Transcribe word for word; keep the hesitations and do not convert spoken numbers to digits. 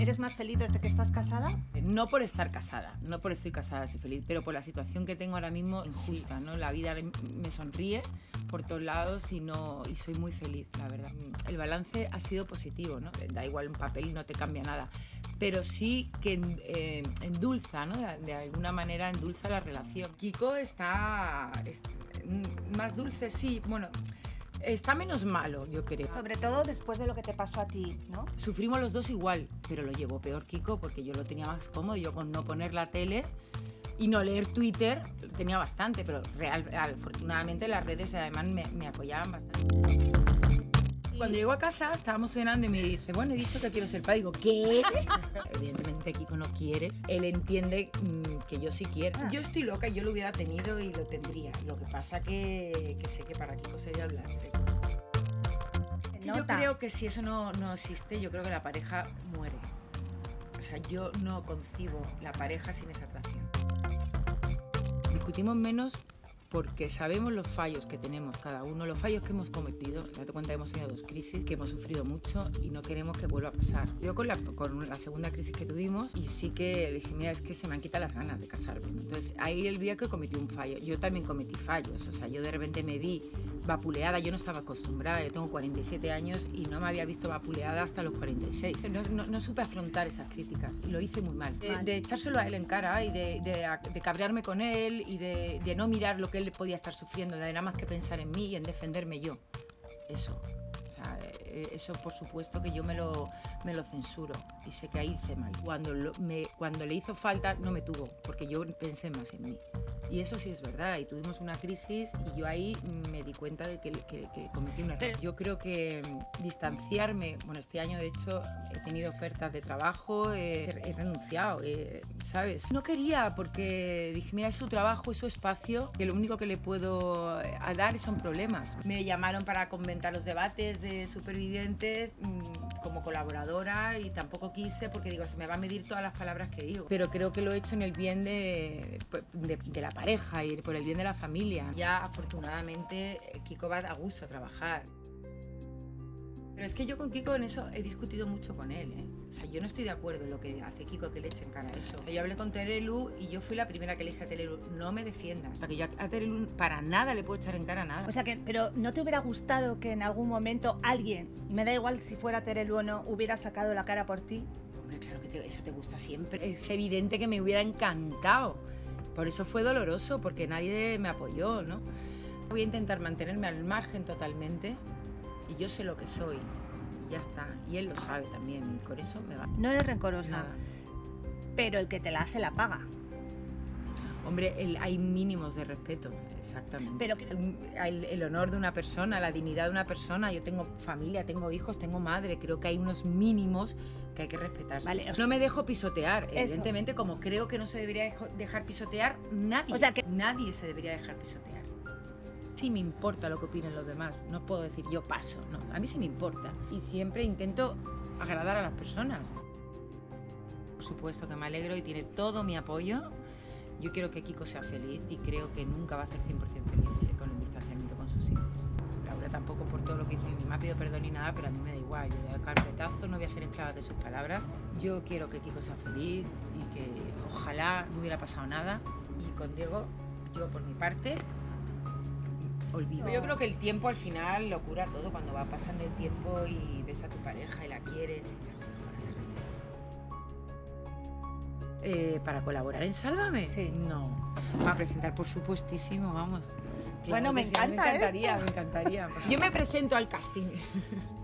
¿Eres más feliz desde que estás casada? No por estar casada, no por estoy casada, soy feliz, pero por la situación que tengo ahora mismo injusta, ¿no? La vida me sonríe por todos lados y, no, y soy muy feliz, la verdad. El balance ha sido positivo, ¿no? Da igual un papel y no te cambia nada, pero sí que eh, endulza, ¿no? De, de alguna manera endulza la relación. Kiko está, es, más dulce, sí, bueno... Está menos malo, yo creo. Sobre todo después de lo que te pasó a ti, ¿no? Sufrimos los dos igual, pero lo llevó peor Kiko porque yo lo tenía más cómodo. Yo con no poner la tele y no leer Twitter tenía bastante, pero real, afortunadamente las redes además me, me apoyaban bastante. Cuando llego a casa estábamos cenando y me dice, bueno, he dicho que quiero ser padre. Digo, ¿qué? Evidentemente Kiko no quiere. Él entiende mmm, que yo sí quiero. Yo estoy loca y yo lo hubiera tenido y lo tendría. Lo que pasa que, que sé que para Kiko sería un lastre. Yo creo que si eso no, no existe, yo creo que la pareja muere. O sea, yo no concibo la pareja sin esa atracción. Discutimos menos porque sabemos los fallos que tenemos cada uno, los fallos que hemos cometido. Date cuenta que hemos tenido dos crisis, que hemos sufrido mucho y no queremos que vuelva a pasar. Yo con la, con la segunda crisis que tuvimos, y sí que le dije, mira, es que se me han quitado las ganas de casarme, ¿no? Entonces, ahí el día que cometí un fallo, yo también cometí fallos, o sea, yo de repente me vi vapuleada, yo no estaba acostumbrada, yo tengo cuarenta y siete años y no me había visto vapuleada hasta los cuarenta y seis. No, no, no supe afrontar esas críticas y lo hice muy mal. De, de echárselo a él en cara y de, de, de cabrearme con él y de, de no mirar lo que él podía estar sufriendo, de nada más que pensar en mí y en defenderme yo. Eso. O sea, eso por supuesto que yo me lo, me lo censuro y sé que ahí hice mal. Cuando, lo, me, cuando le hizo falta no me tuvo, porque yo pensé más en mí. Y eso sí es verdad, y tuvimos una crisis y yo ahí me di cuenta de que, que, que cometí un error. Yo creo que distanciarme, bueno, este año de hecho he tenido ofertas de trabajo, he, he renunciado, eh, ¿sabes? No quería porque dije, mira, es su trabajo, es su espacio, que lo único que le puedo dar son problemas. Me llamaron para comentar los debates de Supervivientes mmm, como colaboradora y tampoco quise porque digo, se me va a medir todas las palabras que digo. Pero creo que lo he hecho en el bien de, de, de la pareja y por el bien de la familia. Ya afortunadamente Kiko va a gusto a trabajar. Pero es que yo con Kiko en eso he discutido mucho con él, ¿eh? O sea, yo no estoy de acuerdo en lo que hace Kiko, que le eche en cara eso. O sea, yo hablé con Terelu y yo fui la primera que le dije a Terelu, no me defiendas. O sea, que yo a Terelu para nada le puedo echar en cara nada. O sea que, pero ¿no te hubiera gustado que en algún momento alguien, y me da igual si fuera Terelu o no, hubiera sacado la cara por ti? Hombre, claro que te, eso te gusta siempre. Es evidente que me hubiera encantado. Por eso fue doloroso, porque nadie me apoyó, ¿no? Voy a intentar mantenerme al margen totalmente y yo sé lo que soy y ya está. Y él lo sabe también y con eso me va. No eres rencorosa, Nada. Pero el que te la hace la paga. Hombre, el, hay mínimos de respeto, exactamente. Pero el, el honor de una persona, la dignidad de una persona. Yo tengo familia, tengo hijos, tengo madre. Creo que hay unos mínimos que hay que respetarse. Vale, o sea, no me dejo pisotear, eso. Evidentemente, como creo que no se debería dejar pisotear nadie. O sea que nadie se debería dejar pisotear. Sí me importa lo que opinen los demás. No puedo decir yo paso, no. A mí sí me importa. Y siempre intento agradar a las personas. Por supuesto que me alegro y tiene todo mi apoyo. Yo quiero que Kiko sea feliz y creo que nunca va a ser cien por ciento feliz ¿eh? Con el distanciamiento con sus hijos. Laura tampoco por todo lo que hizo, ni me ha pedido perdón ni nada, pero a mí me da igual. Yo de carpetazo no voy a ser esclava de sus palabras. Yo quiero que Kiko sea feliz y que ojalá no hubiera pasado nada. Y con Diego, yo por mi parte, olvido. Yo creo que el tiempo al final lo cura todo. Cuando va pasando el tiempo y ves a tu pareja y la quieres y te mejoras el Eh, ¿Para colaborar en Sálvame? Sí. No. Para presentar, por supuestísimo, vamos. Claro bueno, me sí, encanta, me encantaría, ¿eh? me encantaría. Yo me presento al casting.